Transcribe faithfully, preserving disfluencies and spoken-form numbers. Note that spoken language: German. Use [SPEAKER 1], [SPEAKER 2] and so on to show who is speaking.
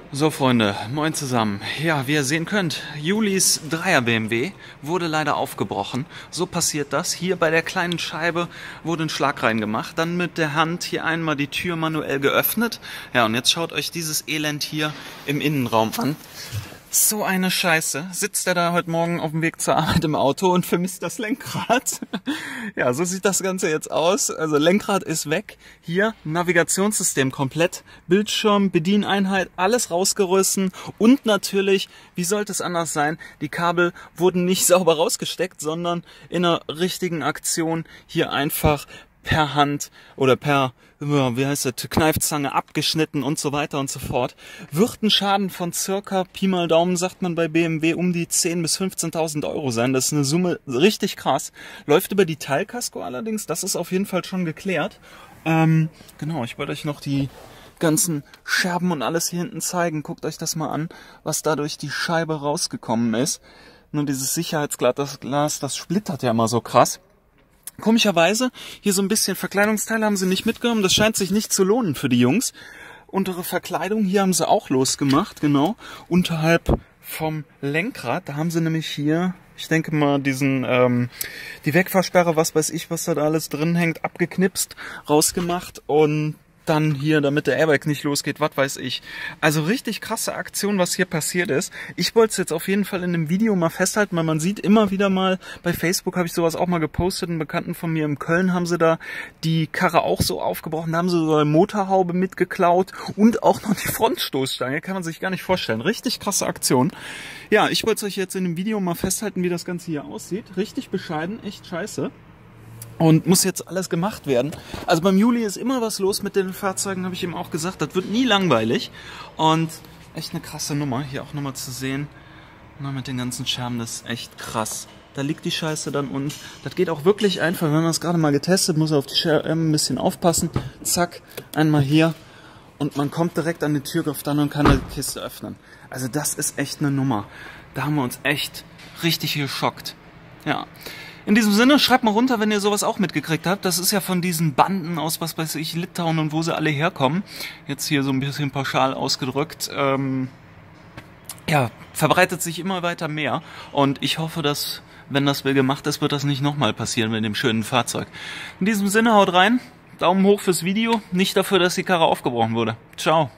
[SPEAKER 1] So Freunde, moin zusammen. Ja, wie ihr sehen könnt, Julis Dreier B M W wurde leider aufgebrochen. So passiert das. Hier bei der kleinen Scheibe wurde ein Schlag reingemacht. Dann mit der Hand hier einmal die Tür manuell geöffnet. Ja, und jetzt schaut euch dieses Elend hier im Innenraum an. So eine Scheiße. Sitzt er da heute Morgen auf dem Weg zur Arbeit im Auto und vermisst das Lenkrad. Ja, so sieht das Ganze jetzt aus. Also Lenkrad ist weg. Hier Navigationssystem komplett. Bildschirm, Bedieneinheit, alles rausgerissen. Und natürlich, wie sollte es anders sein, die Kabel wurden nicht sauber rausgesteckt, sondern in einer richtigen Aktion hier einfach per Hand oder per, wie heißt das, Kneifzange abgeschnitten und so weiter und so fort. Wird ein Schaden von circa, Pi mal Daumen, sagt man bei B M W, um die zehntausend bis fünfzehntausend Euro sein. Das ist eine Summe richtig krass. Läuft über die Teilkasko allerdings, das ist auf jeden Fall schon geklärt. Ähm, genau, ich wollte euch noch die ganzen Scherben und alles hier hinten zeigen. Guckt euch das mal an, was da durch die Scheibe rausgekommen ist. Nur dieses Sicherheitsglas, das Glas, das splittert ja immer so krass. Komischerweise, hier so ein bisschen Verkleidungsteile haben sie nicht mitgenommen. Das scheint sich nicht zu lohnen für die Jungs. Untere Verkleidung hier haben sie auch losgemacht, genau. Unterhalb vom Lenkrad, da haben sie nämlich hier, ich denke mal, diesen, ähm, die Wegfahrsperre, was weiß ich, was da alles drin hängt, abgeknipst, rausgemacht und dann hier, damit der Airbag nicht losgeht, was weiß ich. Also richtig krasse Aktion, was hier passiert ist. Ich wollte es jetzt auf jeden Fall in einem Video mal festhalten, weil man sieht immer wieder mal, bei Facebook habe ich sowas auch mal gepostet, einen Bekannten von mir in Köln haben sie da die Karre auch so aufgebrochen, da haben sie so eine Motorhaube mitgeklaut und auch noch die Frontstoßstange, kann man sich gar nicht vorstellen. Richtig krasse Aktion. Ja, ich wollte es euch jetzt in einem Video mal festhalten, wie das Ganze hier aussieht. Richtig bescheiden, echt scheiße. Und muss jetzt alles gemacht werden. Also beim Juli ist immer was los mit den Fahrzeugen, habe ich ihm auch gesagt. Das wird nie langweilig. Und echt eine krasse Nummer. Hier auch nochmal zu sehen. Na, mit den ganzen Scherben, das ist echt krass. Da liegt die Scheiße dann unten. Das geht auch wirklich einfach. Wenn man es gerade mal getestet, muss er auf die Scherben ein bisschen aufpassen. Zack, einmal hier. Und man kommt direkt an den Türgriff dann und kann die Kiste öffnen. Also das ist echt eine Nummer. Da haben wir uns echt richtig geschockt. Ja. In diesem Sinne, schreibt mal runter, wenn ihr sowas auch mitgekriegt habt. Das ist ja von diesen Banden aus, was weiß ich, Litauen und wo sie alle herkommen. Jetzt hier so ein bisschen pauschal ausgedrückt. Ähm, ja, verbreitet sich immer weiter mehr. Und ich hoffe, dass, wenn das will gemacht ist, wird das nicht nochmal passieren mit dem schönen Fahrzeug. In diesem Sinne, haut rein. Daumen hoch fürs Video. Nicht dafür, dass die Karre aufgebrochen wurde. Ciao.